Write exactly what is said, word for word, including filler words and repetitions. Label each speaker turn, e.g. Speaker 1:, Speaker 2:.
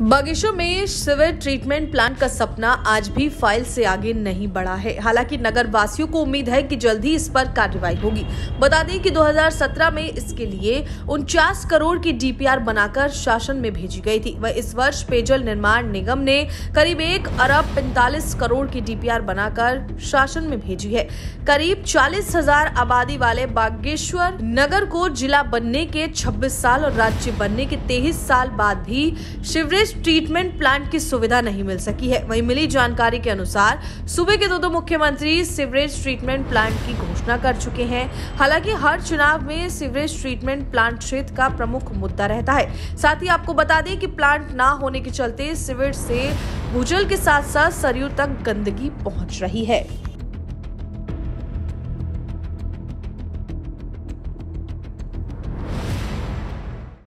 Speaker 1: बागेश्वर में sewage treatment plant का सपना आज भी फाइल से आगे नहीं बढ़ा है। हालांकि नगर वासियों को उम्मीद है कि जल्द ही इस पर कार्रवाई होगी। बता दें कि दो हज़ार सत्रह में इसके लिए उनचास करोड़ की डीपीआर बनाकर शासन में भेजी गई थी। वह इस वर्ष पेयजल निर्माण निगम ने करीब एक अरब पैंतालीस करोड़ की डीपीआर बनाकर शासन में भेजी है। करीब चालीस हजार आबादी वाले बागेश्वर नगर को जिला बनने के छब्बीस साल और राज्य बनने के तेईस साल बाद भी सीवरेज ट्रीटमेंट प्लांट की सुविधा नहीं मिल सकी है। वहीं मिली जानकारी के अनुसार सूबे के दो दो मुख्यमंत्री सीवरेज ट्रीटमेंट प्लांट की घोषणा कर चुके हैं। हालांकि हर चुनाव में सीवरेज ट्रीटमेंट प्लांट क्षेत्र का प्रमुख मुद्दा रहता है। साथ ही आपको बता दें कि प्लांट ना होने के चलते सीवरेज से भूजल के साथ साथ सरयू तक गंदगी पहुंच रही है।